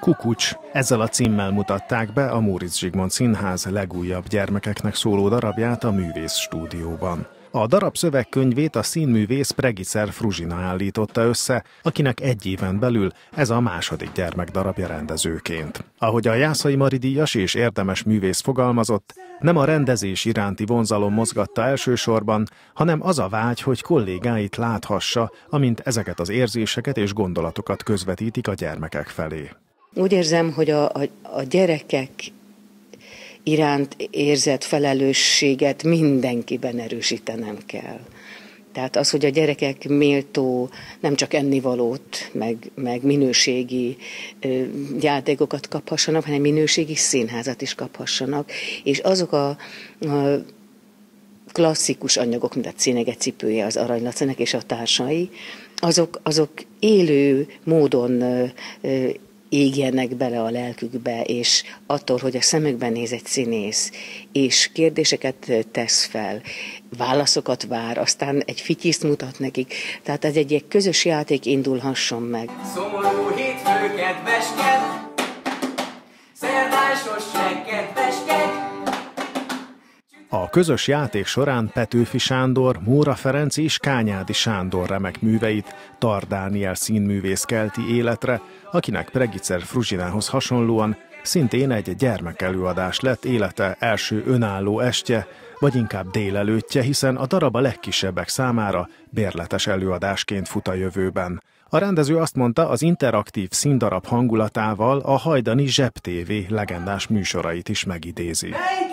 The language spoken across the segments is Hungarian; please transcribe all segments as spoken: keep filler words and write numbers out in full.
Kukucs. Ezzel a címmel mutatták be a Móricz Zsigmond Színház legújabb gyermekeknek szóló darabját a Művész Stúdióban. A darab szövegkönyvét a színművész Pregicer Fruzsina állította össze, akinek egy éven belül ez a második gyermekdarabja rendezőként. Ahogy a Jászai Mari díjas és érdemes művész fogalmazott, nem a rendezés iránti vonzalom mozgatta elsősorban, hanem az a vágy, hogy kollégáit láthassa, amint ezeket az érzéseket és gondolatokat közvetítik a gyermekek felé. Úgy érzem, hogy a, a, a gyerekek iránt érzett felelősséget mindenkiben erősítenem kell. Tehát az, hogy a gyerekek méltó nem csak ennivalót, meg, meg minőségi ö, játékokat kaphassanak, hanem minőségi színházat is kaphassanak, és azok a, a klasszikus anyagok, mint a Cínege cipője, az Arany Lacinak és a társai, azok, azok élő módon ö, ö, égjenek bele a lelkükbe, és attól, hogy a szemükben néz egy színész, és kérdéseket tesz fel, válaszokat vár, aztán egy fityiszt mutat nekik. Tehát ez egy, egy közös játék indulhasson meg. Szomorú hétfő, kedvesked, szerdásos kedvesked. A közös játék során Petőfi Sándor, Móra Ferenc és Kányádi Sándor remek műveit Tar Dániel színművész kelti életre, akinek Pregicer Fruzsinához hasonlóan szintén egy gyermekelőadás lett élete első önálló estje, vagy inkább délelőttje, hiszen a darab a legkisebbek számára bérletes előadásként fut a jövőben. A rendező azt mondta, az interaktív színdarab hangulatával a hajdani Zseb té vé legendás műsorait is megidézi.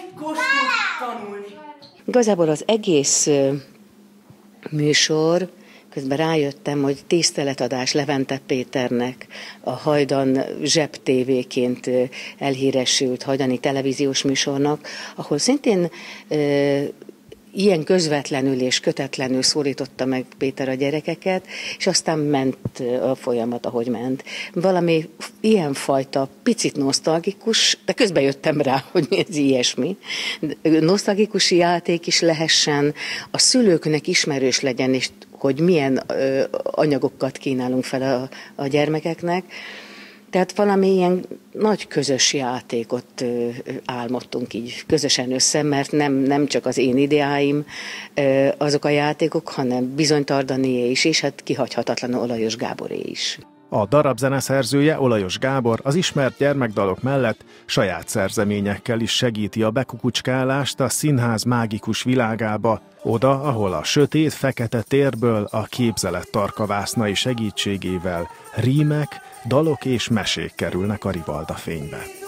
Igazából az egész műsor, közben rájöttem, hogy tiszteletadás Levente Péternek, a Hajdan Zseb té véként elhíresült hajdani televíziós műsornak, ahol szintén e, ilyen közvetlenül és kötetlenül szólította meg Péter a gyerekeket, és aztán ment a folyamat, ahogy ment. Valami ilyenfajta, picit nosztalgikus, de közben jöttem rá, hogy ez ilyesmi, nosztalgikus játék is lehessen, a szülőknek ismerős legyen, és hogy milyen ö, anyagokat kínálunk fel a, a gyermekeknek. Tehát valami ilyen nagy közös játékot ö, álmodtunk így közösen össze, mert nem, nem csak az én ideáim ö, azok a játékok, hanem bizony Tardanié is, és hát kihagyhatatlanul Olajos Gáboré is. A darab zeneszerzője, Olajos Gábor, az ismert gyermekdalok mellett saját szerzeményekkel is segíti a bekukucskálást a színház mágikus világába, oda, ahol a sötét, fekete térből a képzelet tarkavásznai segítségével rímek, dalok és mesék kerülnek a rivalda fénybe.